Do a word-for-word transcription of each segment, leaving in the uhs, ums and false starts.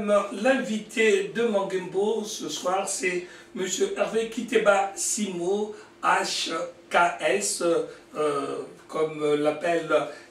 mesdames, l'invité de Mangembo ce soir, c'est M. Hervé Kiteba Simo, H K S, euh, comme l'appellent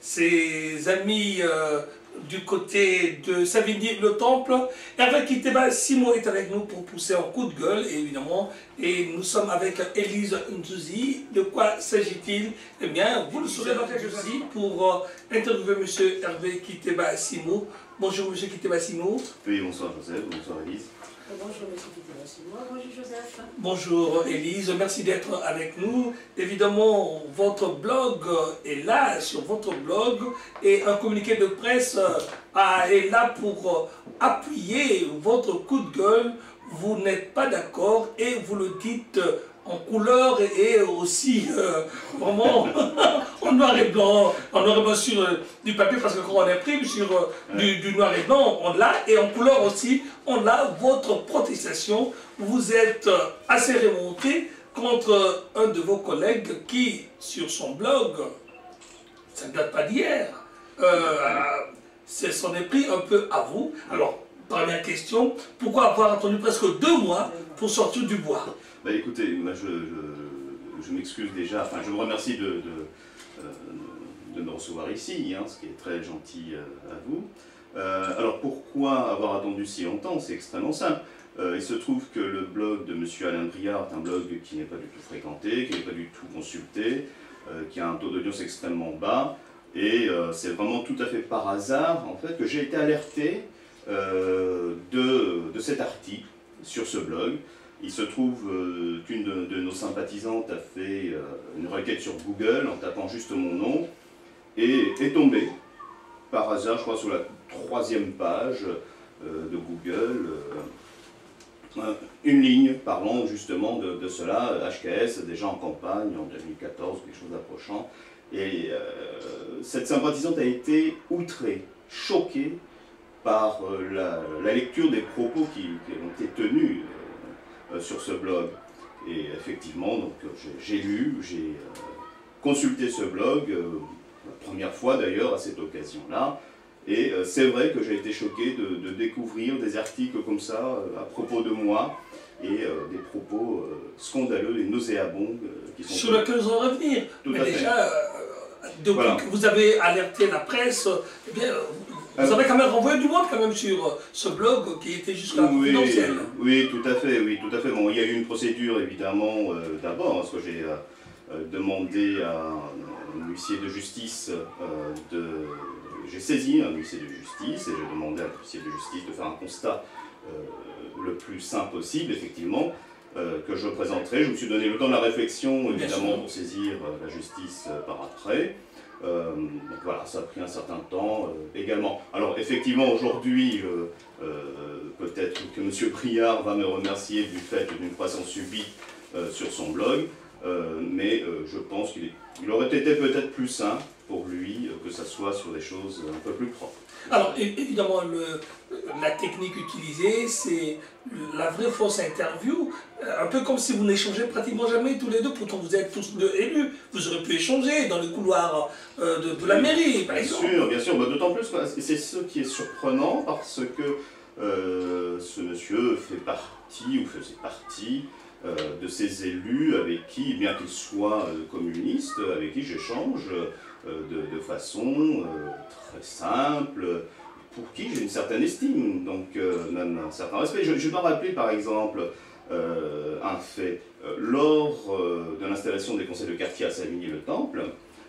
ses amis euh, du côté de Savigny-le-Temple. Hervé Kiteba Simo est avec nous pour pousser un coup de gueule, évidemment, et nous sommes avec Élise Ntouzi. De quoi s'agit-il? Eh bien, vous le saurez dans quelques instants pour euh, interviewer M. Hervé Kiteba Simo. Bonjour M. Kiteba Simo. Oui, bonsoir Joseph, bonsoir Élise. Bonjour M. Kiteba Simo, bonjour Joseph. Bonjour Élise, merci d'être avec nous. Évidemment, votre blog est là, sur votre blog, et un communiqué de presse est là pour appuyer votre coup de gueule. Vous n'êtes pas d'accord et vous le dites en couleur et aussi euh, vraiment en noir et blanc, en noir et blanc sur euh, du papier, parce que quand on imprime sur euh, ouais. du, du noir et blanc, on l'a, et en couleur aussi, on a votre protestation. Vous êtes assez remonté contre un de vos collègues qui, sur son blog, ça ne date pas d'hier, euh, s'en est pris un peu à vous. Alors, première question, pourquoi avoir attendu presque deux mois pour sortir du bois? Bah écoutez, moi je, je, je m'excuse déjà, enfin je vous remercie de, de, euh, de me recevoir ici, hein, ce qui est très gentil euh, à vous. Euh, alors pourquoi avoir attendu si longtemps? C'est extrêmement simple. Euh, il se trouve que le blog de M. Alain Briard est un blog qui n'est pas du tout fréquenté, qui n'est pas du tout consulté, euh, qui a un taux d'audience extrêmement bas, et euh, c'est vraiment tout à fait par hasard en fait, que j'ai été alerté euh, de, de cet article sur ce blog. Il se trouve euh, qu'une de, de nos sympathisantes a fait euh, une requête sur Google en tapant juste mon nom et est tombée par hasard, je crois, sur la troisième page euh, de Google, euh, une ligne parlant justement de, de cela, H K S, déjà en campagne en deux mille quatorze, quelque chose d'approchant. Et euh, cette sympathisante a été outrée, choquée par euh, la, la lecture des propos qui, qui ont été tenus Euh, sur ce blog. Et effectivement, donc j'ai lu, j'ai euh, consulté ce blog, euh, la première fois d'ailleurs à cette occasion-là, et euh, c'est vrai que j'ai été choqué de, de découvrir des articles comme ça euh, à propos de moi, et euh, des propos euh, scandaleux et nauséabonds euh, qui sont... Sur lesquels nous allons revenir. Tout Mais à déjà, fait. Euh, depuis voilà. que vous avez alerté la presse, eh bien, vous avez quand même renvoyé du monde quand même sur ce blog qui était jusqu'à la oui, confidentielle. Oui, tout à fait, oui, tout à fait. Bon, il y a eu une procédure évidemment euh, d'abord, parce que j'ai euh, demandé à un huissier de justice euh, de... J'ai saisi un huissier de justice et j'ai demandé à l'huissier de justice de faire un constat euh, le plus simple possible, effectivement, euh, que je présenterai. Je me suis donné le temps de la réflexion, évidemment, pour saisir euh, la justice euh, par après. Euh, donc voilà, ça a pris un certain temps euh, également. Alors effectivement, aujourd'hui, euh, euh, peut-être que M. Briard va me remercier du fait d'une croissance subite euh, sur son blog, euh, mais euh, je pense qu'il il aurait été peut-être plus sain pour lui euh, que ça soit sur des choses un peu plus propres. Alors évidemment, le, la technique utilisée, c'est la vraie fausse interview, un peu comme si vous n'échangez pratiquement jamais tous les deux, pourtant vous êtes tous deux élus, vous aurez pu échanger dans les couloirs euh, de, de la mairie, par exemple. Bien sûr, bien sûr, bah, d'autant plus, c'est ce qui est surprenant, parce que euh, ce monsieur fait partie, ou faisait partie, euh, de ces élus avec qui, bien qu'il soit euh, communiste, avec qui j'échange euh, de, de façon euh, très simple, pour qui j'ai une certaine estime, donc euh, même un certain respect. Je, je vais rappeler par exemple euh, un fait. Euh, lors euh, de l'installation des conseils de quartier à Savigny-le-Temple,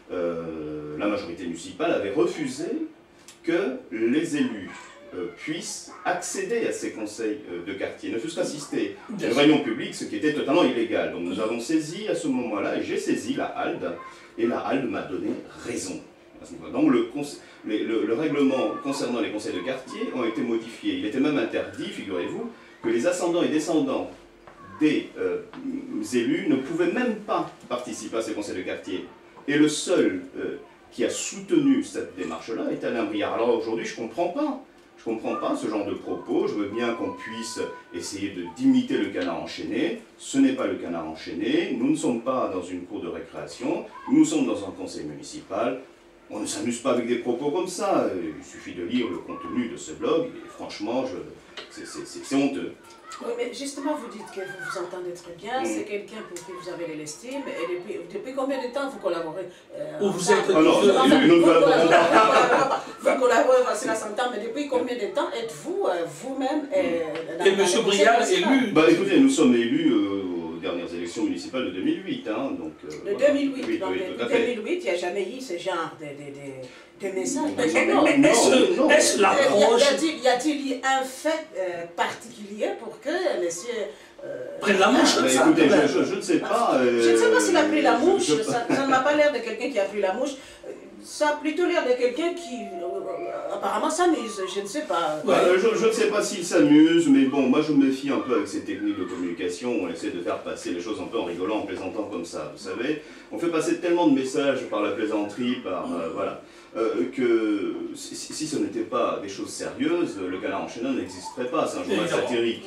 euh, la majorité municipale avait refusé que les élus euh, puissent accéder à ces conseils euh, de quartier, ne fût-ce qu'assister à une réunion publique, ce qui était totalement illégal. Donc nous avons saisi à ce moment-là, et j'ai saisi la Halde, et la Halde m'a donné raison. Donc le, les, le, le règlement concernant les conseils de quartier ont été modifiés. Il était même interdit, figurez-vous, que les ascendants et descendants des euh, élus ne pouvaient même pas participer à ces conseils de quartier. Et le seul euh, qui a soutenu cette démarche-là est Alain Briard. Alors aujourd'hui, je ne comprends pas. Je ne comprends pas ce genre de propos. Je veux bien qu'on puisse essayer d'imiter le canard enchaîné. Ce n'est pas le canard enchaîné. Nous ne sommes pas dans une cour de récréation. Nous sommes dans un conseil municipal. On ne s'amuse pas avec des propos comme ça. Il suffit de lire le contenu de ce blog. Et franchement, je, c'est honteux. Oui, mais justement, vous dites que vous vous entendez très bien, Mm. c'est quelqu'un pour qui vous avez de l'estime, et depuis, depuis combien de temps vous collaborez euh, Ou vous êtes... Ah non, Enfin, nous ne vous collaborons pas. collaborez, vous collaborez, cela s'entend, mais depuis combien de temps êtes-vous euh, vous-même euh, dans- Et dans M. le Briard conseil élu. municipal? Bah écoutez, nous sommes élus euh, aux dernières élections municipales de deux mille huit, hein, donc... euh, De voilà. deux mille huit, Oui, donc oui, tout à depuis fait. deux mille huit, il n'y a jamais eu ce genre de, de, de, de message. Mais, mais, Non. mais est-ce non, non. est-ce Y a- l'approche y a-t-il y a-t-il eu un fait euh, particulier pour que monsieur... Euh, prenne la mouche Bah, comme ça? écoutez, je, je, je ne sais pas... euh, Je ne sais pas s'il a pris la mouche, je- je- ça ça n'a pas l'air de quelqu'un qui a pris la mouche. Ça a plutôt l'air de quelqu'un qui euh, apparemment s'amuse, je ne sais pas. Bah, euh, je, je ne sais pas s'il s'amuse, mais bon, moi je me méfie un peu avec ces techniques de communication où on essaie de faire passer les choses un peu en rigolant, en plaisantant comme ça. Vous savez, on fait passer tellement de messages par la plaisanterie, par... euh, voilà, euh, que si, si ce n'était pas des choses sérieuses, le Canard enchaînant n'existerait pas, c'est un journal Évidemment. satirique.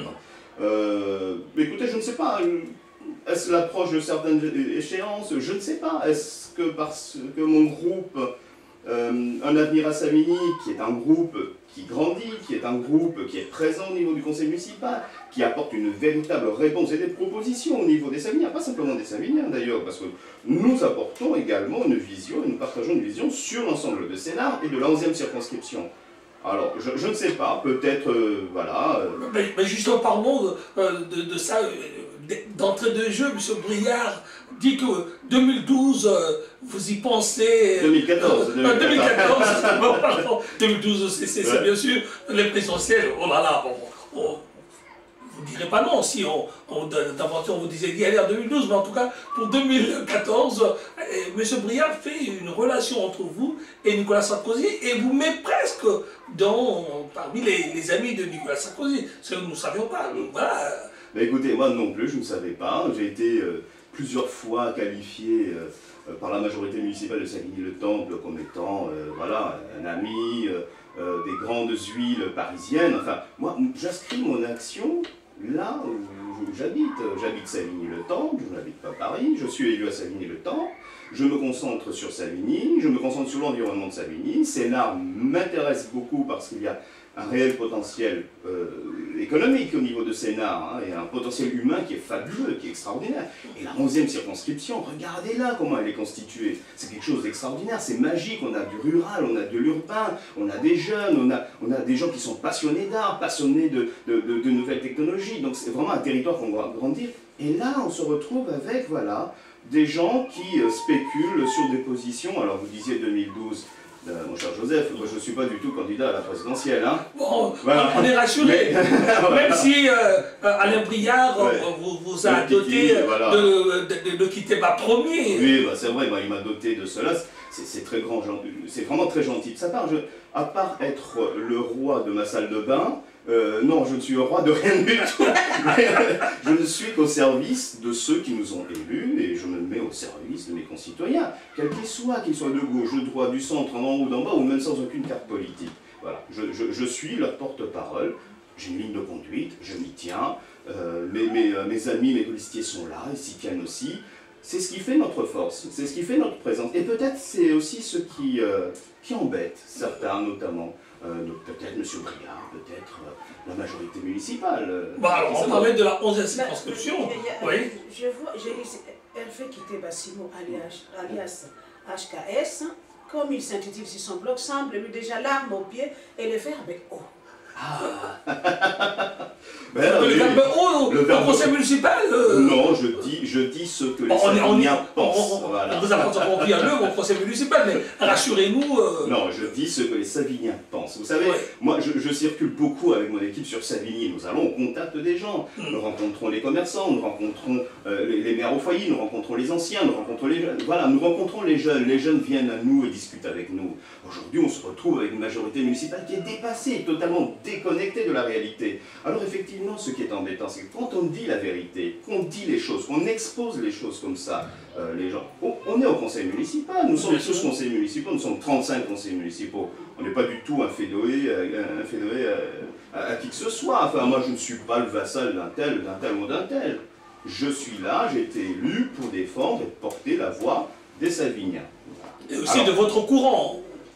Euh, mais écoutez, je ne sais pas, est-ce l'approche de certaines échéances? Je ne sais pas. Est-ce que parce que mon groupe, euh, Un Avenir à Savigny, qui est un groupe qui grandit, qui est un groupe qui est présent au niveau du conseil municipal, qui apporte une véritable réponse et des propositions au niveau des Savigniens, pas simplement des Savigniens d'ailleurs, parce que nous apportons également une vision, et nous partageons une vision sur l'ensemble de Sénart et de la onzième circonscription. Alors, je, je ne sais pas, peut-être, euh, voilà... euh, Mais, mais justement, parlons euh, de, de ça. euh, D'entrée de jeu, M. Briard dit que deux mille douze, euh, vous y pensez... deux mille quatorze. Euh, deux mille quatorze, bon, pardon, deux mille douze, c'est Ouais. bien sûr les présidentielles. Oh là là, bon, on- vous ne direz pas non si on, on d'aventure on vous disait d'y aller en deux mille douze, mais en tout cas pour deux mille quatorze, euh, M. Briard fait une relation entre vous et Nicolas Sarkozy et vous met presque dans, parmi les, les amis de Nicolas Sarkozy. Ce que nous ne savions pas. Donc, voilà. Bah écoutez, moi non plus, je ne savais pas. J'ai été euh, plusieurs fois qualifié euh, euh, par la majorité municipale de Savigny-le-Temple comme étant euh, voilà, un ami euh, euh, des grandes huiles parisiennes. Enfin, moi, j'inscris mon action là où j'habite. J'habite Savigny-le-Temple, je n'habite pas Paris, je suis élu à Savigny-le-Temple. Je me concentre sur Savigny, je me concentre sur l'environnement de Savigny. Sénart m'intéresse beaucoup parce qu'il y a un réel potentiel euh, économique au niveau de Sénart, hein, et un potentiel humain qui est fabuleux, qui est extraordinaire. Et la onzième circonscription, regardez-là comment elle est constituée. C'est quelque chose d'extraordinaire, c'est magique, on a du rural, on a de l'urbain, on a des jeunes, on a, on a des gens qui sont passionnés d'art, passionnés de, de, de, de nouvelles technologies. Donc c'est vraiment un territoire qu'on va grandir. Et là, on se retrouve avec, voilà, des gens qui euh, spéculent sur des positions. Alors vous disiez deux mille douze, euh, mon cher Joseph, moi je ne suis pas du tout candidat à la présidentielle. Hein. Bon, Voilà. on est rassurés. Mais- Même si euh, Alain Briard Ouais. euh, vous, vous a Le doté Kiki, voilà. de, de, de, de quitter ma premier. Oui, bah, c'est vrai, bah, il m'a doté de cela. C'est très grand, c'est vraiment très gentil de sa part. Je, à part être le roi de ma salle de bain, euh, non, je ne suis le roi de rien du tout. Je ne suis qu'au service de ceux qui nous ont élus et je me mets au service de mes concitoyens, quels qu'ils soient, qu'ils soient de gauche, de droite, du centre, en haut ou d'en bas, ou même sans aucune carte politique. Voilà, je, je, je suis leur porte-parole. J'ai une ligne de conduite, je m'y tiens. Euh, mes, mes, mes amis, mes colistiers sont là, ils s'y tiennent aussi. C'est ce qui fait notre force, c'est ce qui fait notre présence. Et peut-être c'est aussi ce qui, euh, qui embête certains, notamment. Euh, peut-être M. Briard, peut-être euh, la majorité municipale. Euh, Bon, alors, on ça parlait va. de la onzième Mais, circonscription. il y a- Oui. Je vois, j'ai elle fait quitter Bassimo alias, alias H K S, comme il s'intitule sur son blog, semble lui déjà l'arme au pied et le faire avec eau. Ben, alors, le oui, verbe haut, le au verbe- conseil municipal. euh, Non, je dis, je dis ce que les bon, on est, on, est, Savigniens on, pensent. on, Voilà. on vous apprend à remplir le au conseil municipal, mais rassurez-nous. euh, Non, je dis ce que les Savigniens pensent. Vous savez, Ouais. moi je, je circule beaucoup avec mon équipe sur Savigny. Nous allons au contact des gens. Mm. Nous rencontrons les commerçants, nous rencontrons euh, les, les mères au foyer, nous rencontrons les anciens, nous rencontrons les jeunes. Voilà, nous rencontrons les jeunes. Les jeunes viennent à nous et discutent avec nous. Aujourd'hui, on se retrouve avec une majorité municipale qui est dépassée, totalement déconnectée de la réalité. Alors effectivement, ce qui est embêtant, c'est que quand on dit la vérité, qu'on dit les choses, qu'on expose les choses comme ça, euh, les gens, on, on est au conseil municipal, nous sommes Bien tous sûr. conseillers municipaux, nous sommes trente-cinq conseillers municipaux. On n'est pas du tout un fédéré, un fédéré à, à, à qui que ce soit. Enfin, moi, je ne suis pas le vassal d'un tel, d'un tel ou d'un tel. Je suis là, j'ai été élu pour défendre et porter la voix des Savigniens. Et aussi Alors- de votre courant.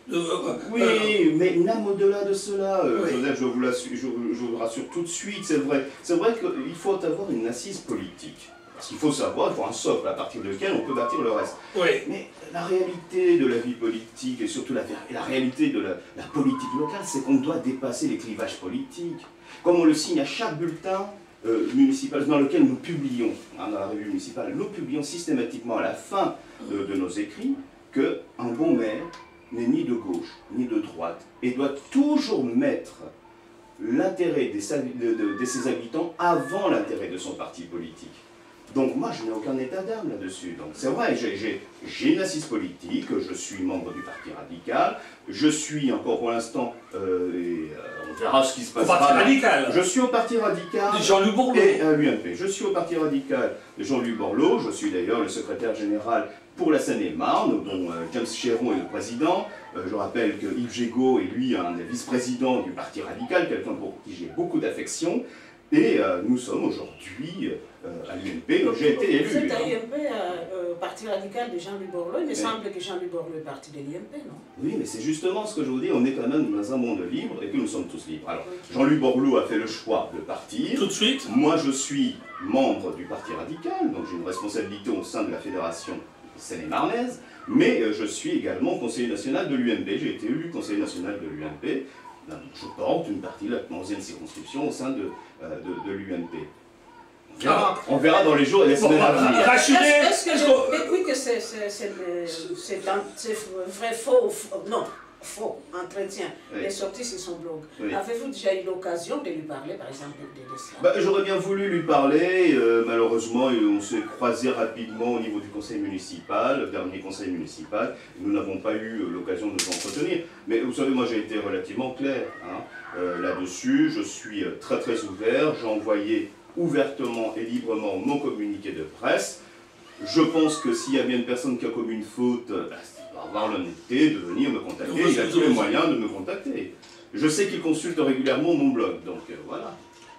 de, euh, Oui, euh, mais même au-delà de cela, euh, oui. Joseph, je vous, je, je vous rassure tout de suite, c'est vrai. C'est vrai qu'il faut avoir une assise politique. Parce qu'il faut savoir, il faut un socle à partir duquel on peut bâtir le reste. Oui. Mais la réalité de la vie politique, et surtout la, la réalité de la, la politique locale, c'est qu'on doit dépasser les clivages politiques. Comme on le signe à chaque bulletin euh, municipal dans lequel nous publions, hein, dans la revue municipale, nous publions systématiquement à la fin de, de nos écrits qu'un bon maire n'est ni de gauche ni de droite et doit toujours mettre l'intérêt de, de, de ses habitants avant l'intérêt de son parti politique. Donc moi, je n'ai aucun état d'âme là-dessus. Donc c'est vrai, j'ai une assise politique, je suis membre du Parti radical, je suis encore pour l'instant, euh, et euh, on verra ce qui se passera. Au Parti radical. Je suis au Parti radical. De Jean-Louis Borloo. Et à l'U M P. Je suis au Parti radical de Jean-Louis Borloo, je suis d'ailleurs le secrétaire général pour la Seine-et-Marne, dont euh, James Chéron est le président. Euh, je rappelle que Yves Gégaud est lui un vice-président du Parti radical, quelqu'un pour qui j'ai beaucoup d'affection. Et euh, nous sommes aujourd'hui euh, à l'U M P, donc j'ai été élu. Vous êtes à l'U M P, euh, Parti radical de Jean-Louis Borloo. Il me oui. semble que Jean-Louis Borloo est parti de l'U M P, non? Oui, mais c'est justement ce que je vous dis, on est quand même dans un monde libre et que nous sommes tous libres. Alors, Okay. Jean-Louis Borloo a fait le choix de partir. Tout de suite. Moi, je suis membre du Parti radical, donc j'ai une responsabilité au sein de la Fédération Seine-et-Marnaise, mais euh, je suis également conseiller national de l'U M P. J'ai été élu conseiller national de l'U M P. Je porte une partie de la onzième circonscription au sein de, euh, de, de l'U M P. On verra, on verra dans les jours et les semaines à venir. Rassurez. Est-ce que, je, mais oui que c'est vrai, faux, faux, non, faux entretien. Oui. Il est sorti sur son blog. Oui. Avez-vous déjà eu l'occasion de lui parler, par exemple, de, de cela? Bah, j'aurais bien voulu lui parler, euh, malheureusement on s'est croisés rapidement au niveau du conseil municipal, le dernier conseil municipal, nous n'avons pas eu l'occasion de nous entretenir. Mais vous savez, moi j'ai été relativement clair hein, euh, là-dessus, je suis très très ouvert, j'ai envoyé ouvertement et librement mon communiqué de presse. Je pense que s'il y a bien une personne qui a commis une faute, bah, va avoir l'honnêteté de venir me contacter, il a tous les moyens de me contacter. Je sais qu'il consulte régulièrement mon blog, donc euh, voilà.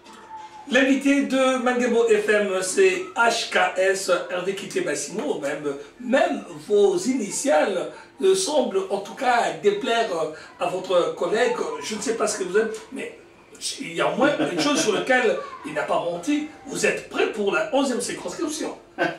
L'invité de Mangebo F M, c'est H K S Erdekité Bassimo. Même, même vos initiales euh, semblent en tout cas déplaire à votre collègue. Je ne sais pas ce que vous êtes, mais il y a au moins une chose sur laquelle il n'a pas menti. Vous êtes prêt pour la onzième circonscription.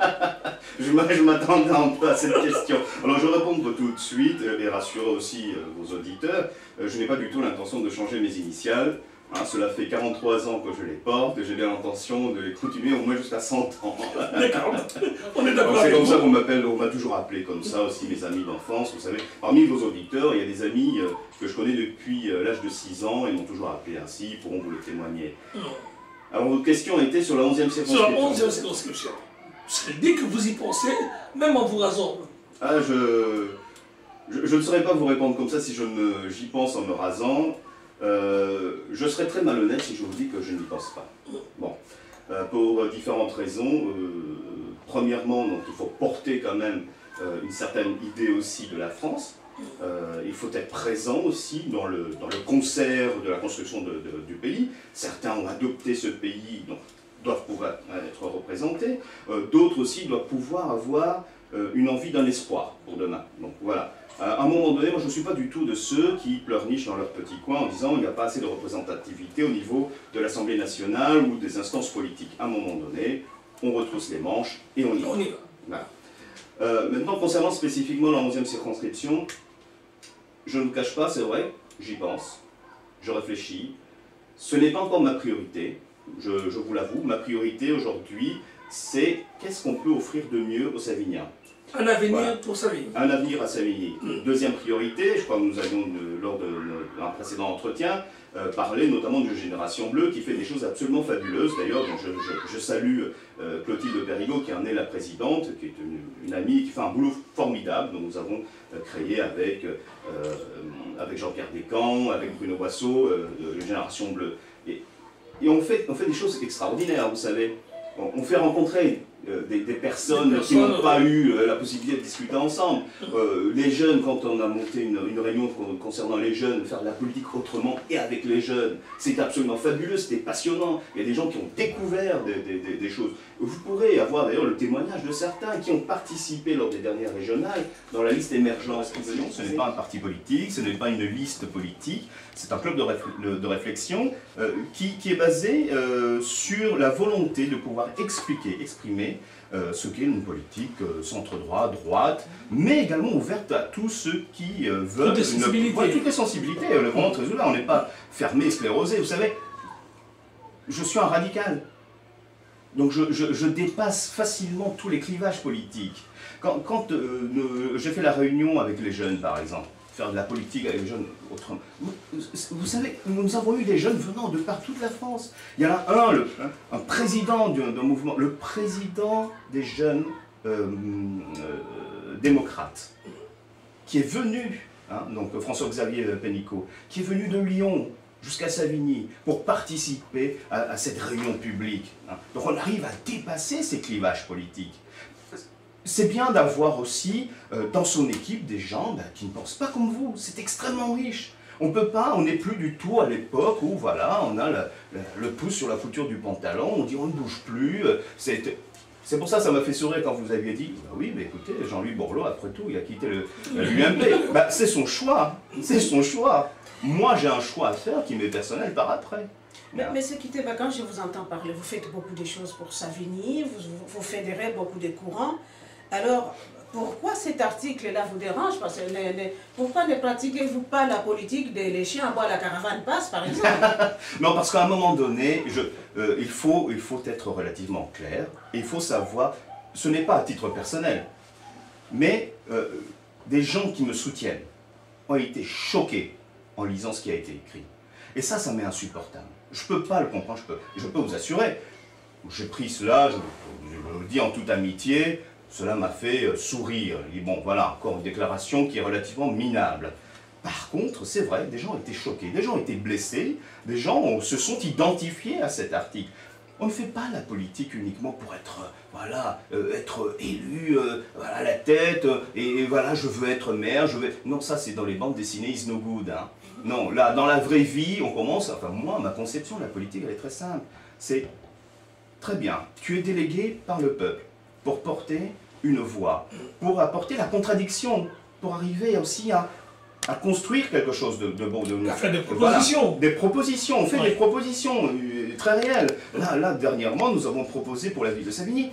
Je m'attendais un peu à cette question. Alors je vais répondre tout de suite et rassurer aussi vos auditeurs. Je n'ai pas du tout l'intention de changer mes initiales. Hein, cela fait quarante-trois ans que je les porte et j'ai bien l'intention de les continuer au moins jusqu'à cent ans. D'accord. On est d'accord C'est avec comme vous. ça qu'on m'appelle, on m'a toujours appelé comme ça aussi, mes amis d'enfance. Vous savez, parmi vos auditeurs, il y a des amis euh, que je connais depuis euh, l'âge de six ans et m'ont toujours appelé ainsi, ils pourront vous le témoigner. Non. Alors votre question était sur la onzième circonscription. Sur la onzième circonscription. C'est dès que vous y pensez, même en vous rasant. Ah, je, je, je ne saurais pas vous répondre comme ça si je ne j'y pense en me rasant. Euh, je serais très malhonnête si je vous dis que je n'y pense pas. Bon, euh, pour différentes raisons. Euh, premièrement, donc, il faut porter quand même euh, une certaine idée aussi de la France. Euh, il faut être présent aussi dans le, dans le concert de la construction de, de, du pays. Certains ont adopté ce pays, donc doivent pouvoir être représentés. Euh, D'autres aussi doivent pouvoir avoir euh, une envie d'un espoir pour demain. Donc voilà. À un moment donné, moi je ne suis pas du tout de ceux qui pleurnichent dans leur petit coin en disant qu'il n'y a pas assez de représentativité au niveau de l'Assemblée nationale ou des instances politiques. À un moment donné, on retrousse les manches et on y va. On y va. Voilà. Euh, maintenant, concernant spécifiquement la onzième circonscription, je ne vous cache pas, c'est vrai, j'y pense, je réfléchis. Ce n'est pas encore ma priorité, je, je vous l'avoue. Ma priorité aujourd'hui, c'est qu'est-ce qu'on peut offrir de mieux aux Savignats. Un avenir Voilà. pour sa vie. Un avenir à Savigny. Deuxième priorité, je crois que nous avions, de, lors d'un précédent entretien, euh, parlé notamment d'une génération bleue qui fait des choses absolument fabuleuses. D'ailleurs, je, je, je salue euh, Clotilde Perrigot, qui en est la présidente, qui est une, une amie, qui fait un boulot formidable, dont nous avons euh, créé avec, euh, avec Jean-Pierre Descamps, avec Bruno Boisseau, euh, de, de Génération Bleue. Et, et on, fait, on fait des choses extraordinaires, vous savez. On, on fait rencontrer euh, des, des personnes, des qui n'ont personnes, pas ouais. eu euh, la possibilité de discuter ensemble. Euh, les jeunes, quand on a monté une, une réunion concernant les jeunes, faire de la politique autrement et avec les jeunes, c'est absolument fabuleux, c'était passionnant. Il y a des gens qui ont découvert des, des, des, des choses. Vous pourrez avoir d'ailleurs le témoignage de certains qui ont participé lors des dernières régionales dans la liste émergence. Ce n'est pas un parti politique, ce n'est pas une liste politique, c'est un club de, réfl de réflexion euh, qui, qui est basé euh, sur la volonté de pouvoir expliquer, exprimer euh, ce qu'est une politique euh, centre-droit, droite, mais également ouverte à tous ceux qui euh, veulent... Toutes les sensibilités. Une, ouais, toutes les sensibilités, euh, vraiment très ouvert, on n'est pas fermé, sclérosé. Vous savez, je suis un radical. Donc je, je, je dépasse facilement tous les clivages politiques. Quand, quand euh, j'ai fait la réunion avec les jeunes, par exemple, faire de la politique avec les jeunes autrement, vous, vous savez, nous avons eu des jeunes venant de partout de la France. Il y en a un, le, un président d'un mouvement, le président des jeunes euh, euh, démocrates, qui est venu, hein, donc François-Xavier Pénicaud, qui est venu de Lyon jusqu'à Savigny, pour participer à, à cette réunion publique. Hein. Donc on arrive à dépasser ces clivages politiques. C'est bien d'avoir aussi euh, dans son équipe des gens ben, qui ne pensent pas comme vous. C'est extrêmement riche. On peut pas, on n'est plus du tout à l'époque où voilà, on a le, le, le pouce sur la couture du pantalon, on dit on ne bouge plus. C'est pour ça que ça m'a fait sourire quand vous aviez dit bah oui, mais écoutez, Jean-Louis Borloo, après tout, il a quitté l'U M P. Ben, c'est son choix, c'est son choix. Moi, j'ai un choix à faire qui m'est personnel par après. Mais, mais ce qui était, quand je vous entends parler, vous faites beaucoup de choses pour Savigny, vous, vous fédérez beaucoup de courants. Alors, pourquoi cet article-là vous dérange? Parce que les, les, pourquoi ne pratiquez-vous pas la politique des les chiens à bois, la caravane passe, par exemple? Non, parce qu'à un moment donné, je, euh, il, faut, il faut être relativement clair. Il faut savoir, ce n'est pas à titre personnel, mais euh, des gens qui me soutiennent ont été choqués en lisant ce qui a été écrit. Et ça, ça m'est insupportable. Je ne peux pas le comprendre, je peux, je peux vous assurer. J'ai pris cela, je, je le dis en toute amitié, cela m'a fait sourire. Et bon, voilà, encore une déclaration qui est relativement minable. Par contre, c'est vrai, des gens ont été choqués, des gens ont été blessés, des gens se sont identifiés à cet article. On ne fait pas la politique uniquement pour être, voilà, euh, être élu euh, voilà, à la tête, euh, et, et voilà, je veux être maire, je veux... Non, ça c'est dans les bandes dessinées is no good. Hein. Non, là, dans la vraie vie, on commence, enfin moi, ma conception de la politique, elle est très simple. C'est, très bien, tu es délégué par le peuple pour porter une voix, pour apporter la contradiction, pour arriver aussi à... à construire quelque chose de, de bon. De, à faire des propositions. Voilà, des propositions, on fait ouais. des propositions euh, très réelles. Là, là, dernièrement, nous avons proposé pour la ville de Savigny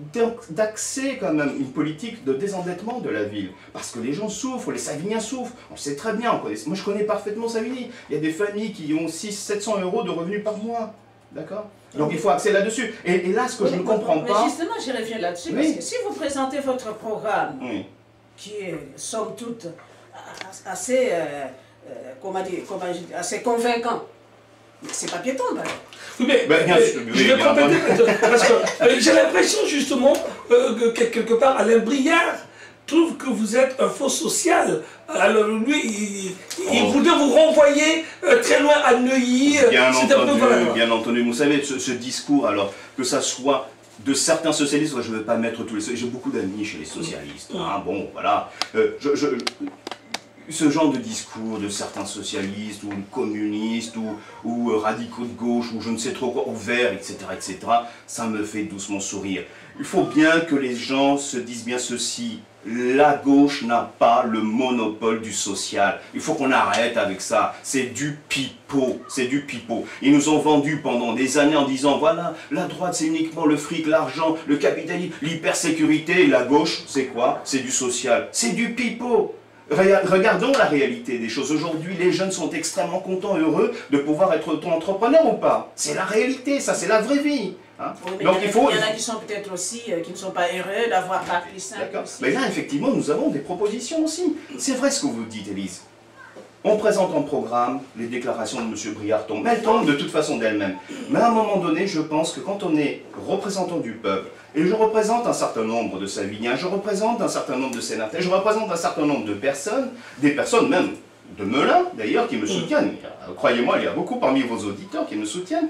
d'axer quand même une politique de désendettement de la ville. Parce que les gens souffrent, les Savigniens souffrent. On sait très bien, on connaît, moi je connais parfaitement Savigny. Il y a des familles qui ont six cents à sept cents euros de revenus par mois. D'accord? Donc il faut axer là-dessus. Et, et là, ce que oui, je ne comprends mais pas... Mais justement, je reviens là-dessus, oui. parce que si vous présentez votre programme, oui. qui est, somme toute, assez, euh, euh, comment dire, comment dire, assez convaincant. C'est pas piéton, ben. Oui, mais, ben, bien, euh, je vais compléter, parce que euh, j'ai l'impression justement euh, que quelque part Alain Briard trouve que vous êtes un faux social. Alors lui, il, oh. il voudrait vous renvoyer euh, très loin à Neuilly. Bien entendu, voilà. bien entendu. Vous savez, ce, ce discours, alors que ça soit de certains socialistes, je ne veux pas mettre tous les socialistes, j'ai beaucoup d'amis chez les socialistes. Mmh. Hein, bon, voilà. Euh, je, je, ce genre de discours de certains socialistes ou communistes ou, ou radicaux de gauche ou je ne sais trop quoi, ou verts, et cetera, et cetera, ça me fait doucement sourire. Il faut bien que les gens se disent bien ceci. La gauche n'a pas le monopole du social. Il faut qu'on arrête avec ça. C'est du pipeau. C'est du pipeau. Ils nous ont vendu pendant des années en disant voilà, la droite c'est uniquement le fric, l'argent, le capitalisme, l'hypersécurité. Et la gauche, c'est quoi? C'est du social. C'est du pipeau. Regardons la réalité des choses. Aujourd'hui, les jeunes sont extrêmement contents, heureux de pouvoir être auto-entrepreneurs ou pas. C'est la réalité, ça c'est la vraie vie. Hein? Oui, donc il, il, faut... il y en a qui sont peut-être aussi, euh, qui ne sont pas heureux d'avoir pas plus simple. Mais là, effectivement, nous avons des propositions aussi. C'est vrai ce que vous dites, Élise. On présente un programme, les déclarations de M. Briard tombent. Elles tombent de toute façon d'elles-mêmes. Mais à un moment donné, je pense que quand on est représentant du peuple, et je représente un certain nombre de Savigniens, je représente un certain nombre de sénateurs, je représente un certain nombre de personnes, des personnes même de Melun, d'ailleurs, qui me soutiennent. Croyez-moi, il y a beaucoup parmi vos auditeurs qui me soutiennent.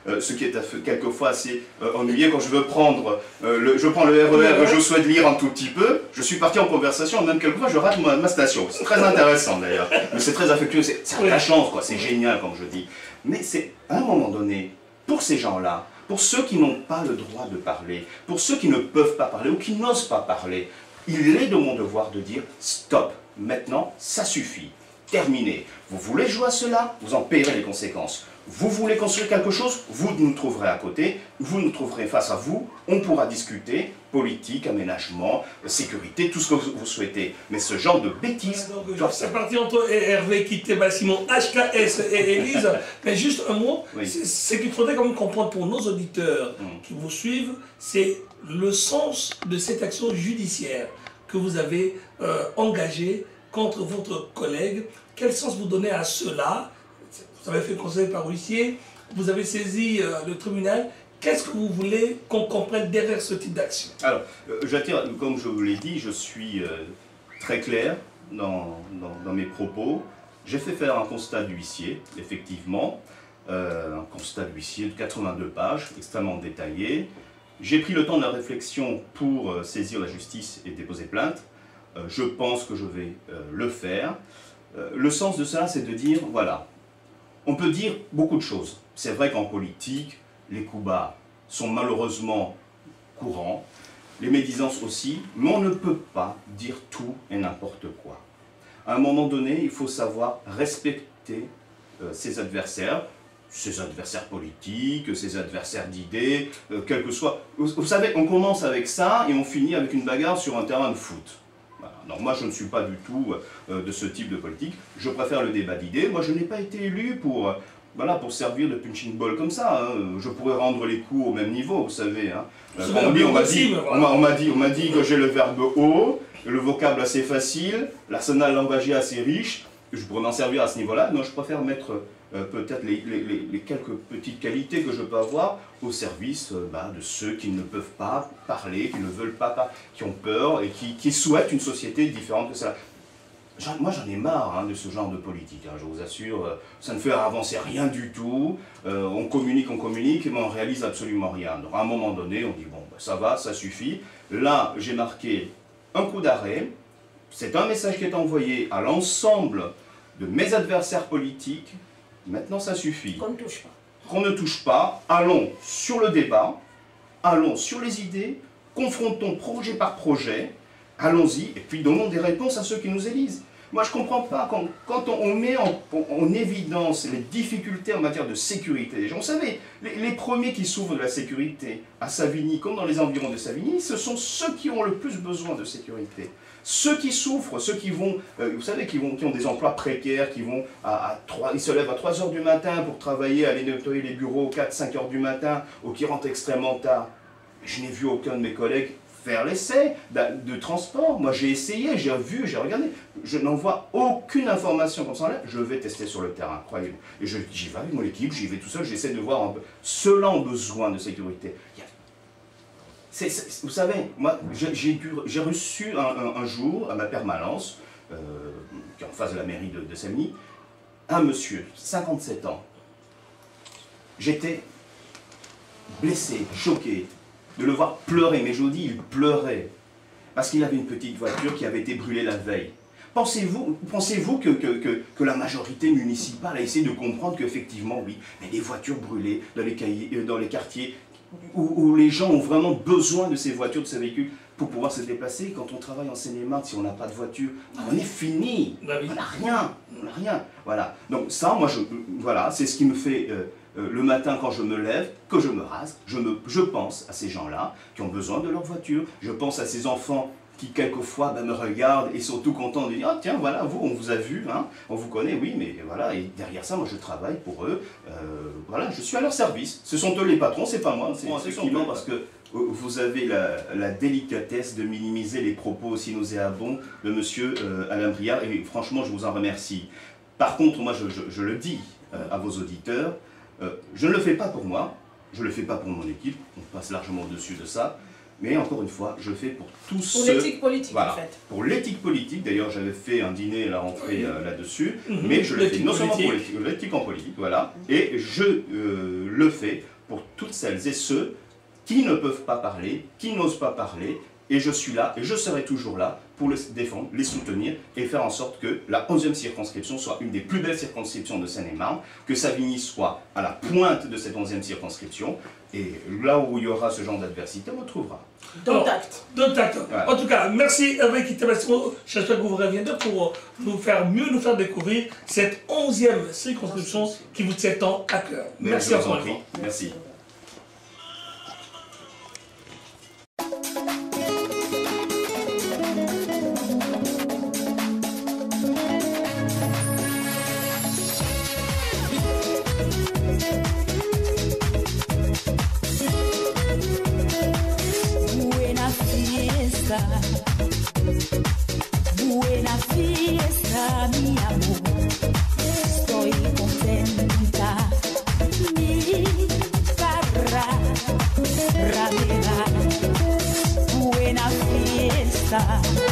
euh, ce qui est quelquefois assez euh, ennuyeux quand je veux prendre, euh, le, je prends le R E R, je souhaite lire un tout petit peu, je suis parti en conversation, même quelquefois je rate ma, ma station. C'est très intéressant d'ailleurs, mais c'est très affectueux, c'est la chance, quoi. C'est génial comme je dis. Mais c'est à un moment donné, pour ces gens-là, pour ceux qui n'ont pas le droit de parler, pour ceux qui ne peuvent pas parler ou qui n'osent pas parler, il est de mon devoir de dire stop, maintenant ça suffit, terminé. Vous voulez jouer à cela, vous en payerez les conséquences. Vous voulez construire quelque chose, vous nous trouverez à côté, vous nous trouverez face à vous, on pourra discuter politique, aménagement, sécurité, tout ce que vous, vous souhaitez. Mais ce genre de bêtises... Ah, c'est parti entre Hervé, Kiteba, Simon, H K S et Élise. Mais juste un mot, oui. Ce qu'il faudrait quand même comprendre pour nos auditeurs mmh. qui vous suivent, c'est le sens de cette action judiciaire que vous avez euh, engagée contre votre collègue. Quel sens vous donnez à cela? Vous avez fait conseil par huissier, vous avez saisi euh, le tribunal. Qu'est-ce que vous voulez qu'on comprenne derrière ce type d'action? Alors, euh, j'attire, comme je vous l'ai dit, je suis euh, très clair dans, dans, dans mes propos. J'ai fait faire un constat d'huissier, effectivement, euh, un constat d'huissier de quatre-vingt-deux pages, extrêmement détaillé. J'ai pris le temps de la réflexion pour euh, saisir la justice et déposer plainte. Euh, je pense que je vais euh, le faire. Euh, le sens de cela, c'est de dire, voilà, on peut dire beaucoup de choses. C'est vrai qu'en politique, les coups bas sont malheureusement courants, les médisances aussi, mais on ne peut pas dire tout et n'importe quoi. À un moment donné, il faut savoir respecter euh, ses adversaires, ses adversaires politiques, ses adversaires d'idées, euh, quel que soit. Vous, vous savez, on commence avec ça et on finit avec une bagarre sur un terrain de foot. Voilà. Alors moi, je ne suis pas du tout euh, de ce type de politique. Je préfère le débat d'idées. Moi, je n'ai pas été élu pour, euh, voilà, pour servir de punching ball comme ça. Hein. Je pourrais rendre les coups au même niveau, vous savez. Hein. Euh, on m'a dit, on m'a dit, on m'a dit que j'ai le verbe haut, le vocable assez facile, l'arsenal langagier assez riche. Je pourrais m'en servir à ce niveau-là. Non, je préfère mettre euh, peut-être les, les, les quelques petites qualités que je peux avoir au service euh, bah, de ceux qui ne peuvent pas parler, qui ne veulent pas, pas qui ont peur et qui, qui souhaitent une société différente que ça. Moi, j'en ai marre hein, de ce genre de politique, hein, je vous assure. Euh, ça ne fait avancer rien du tout. Euh, on communique, on communique, mais on réalise absolument rien. Donc, à un moment donné, on dit, bon, bah, ça va, ça suffit. Là, j'ai marqué un coup d'arrêt. C'est un message qui est envoyé à l'ensemble de mes adversaires politiques. Maintenant, ça suffit. Qu'on ne touche pas. Qu'on ne touche pas. Allons sur le débat. Allons sur les idées. Confrontons projet par projet. Allons-y. Et puis, donnons des réponses à ceux qui nous élisent. Moi, je ne comprends pas quand, quand on met en, en évidence les difficultés en matière de sécurité des gens. Vous savez, les, les premiers qui souffrent de la sécurité à Savigny, comme dans les environs de Savigny, ce sont ceux qui ont le plus besoin de sécurité. Ceux qui souffrent, ceux qui vont, euh, vous savez, qui, vont, qui ont des emplois précaires, qui vont à, à trois, ils se lèvent à trois heures du matin pour travailler, aller nettoyer les bureaux quatre, cinq heures du matin, ou qui rentrent extrêmement tard. Je n'ai vu aucun de mes collègues faire l'essai de transport. Moi, j'ai essayé, j'ai vu, j'ai regardé. Je n'en vois aucune information comme ça là. Je vais tester sur le terrain, croyez-moi. Et j'y vais avec mon équipe, j'y vais tout seul, j'essaie de voir un peu. Ceux-là ont besoin de sécurité. C est, c est, vous savez, moi, j'ai reçu un, un, un jour, à ma permanence, euh, qui est en face de la mairie de, de Savigny, un monsieur, cinquante-sept ans. J'étais blessé, choqué, de le voir pleurer, mais je vous dis, il pleurait, parce qu'il avait une petite voiture qui avait été brûlée la veille. Pensez-vous pensez-vous que, que, que, que la majorité municipale a essayé de comprendre qu'effectivement, oui, mais des voitures brûlées dans les, cahiers, dans les quartiers où, où les gens ont vraiment besoin de ces voitures, de ces véhicules, pour pouvoir se déplacer. Quand on travaille en Seine-et-Marne, si on n'a pas de voiture, on est fini, on n'a rien, on n'a rien. Voilà. Donc ça, moi, je, voilà, c'est ce qui me fait... Euh, Euh, le matin quand je me lève, que je me rase, je, me, je pense à ces gens-là qui ont besoin de leur voiture. Je pense à ces enfants qui quelquefois ben, me regardent et sont tout contents de dire « Ah tiens, voilà, vous, on vous a vu, hein, on vous connaît, oui, mais voilà. » Et derrière ça, moi je travaille pour eux. Euh, voilà, je suis à leur service. Ce sont eux les patrons, c'est pas moi. C'est effectivement parce que vous avez la, la délicatesse de minimiser les propos aussi nauséabonds de M. Euh, Alain Briard. Et franchement, je vous en remercie. Par contre, moi je, je, je le dis euh, à vos auditeurs, Euh, je ne le fais pas pour moi, je ne le fais pas pour mon équipe, on passe largement au-dessus de ça, mais encore une fois, je le fais pour tous pour ceux... Pour l'éthique politique, voilà, en fait. Pour l'éthique politique, d'ailleurs j'avais fait un dîner à la rentrée euh, là-dessus, mmh, mais je le fais non seulement pour l'éthique en politique, voilà, et je euh, le fais pour toutes celles et ceux qui ne peuvent pas parler, qui n'osent pas parler, et je suis là, et je serai toujours là pour les défendre, les soutenir, et faire en sorte que la onzième circonscription soit une des plus belles circonscriptions de Seine-et-Marne, que Savigny soit à la pointe de cette onzième circonscription, et là où il y aura ce genre d'adversité, on le trouvera. Dont acte. Dont acte. En tout cas, merci Hervé Kitebessimo. J'espère que vous reviendrez pour nous faire mieux nous faire découvrir cette onzième circonscription qui vous tient tant à cœur. Merci encore une fois. Merci. Buena fiesta, mi amor, estoy contenta, mi farra, ramera, buena fiesta.